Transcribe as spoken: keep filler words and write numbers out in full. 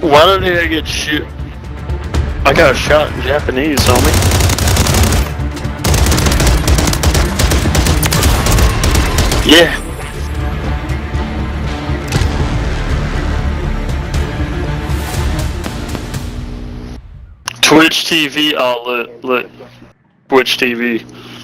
Why did I get shit? I got shot in Japanese, homie. Yeah. Twitch T V, oh look, look. Twitch T V.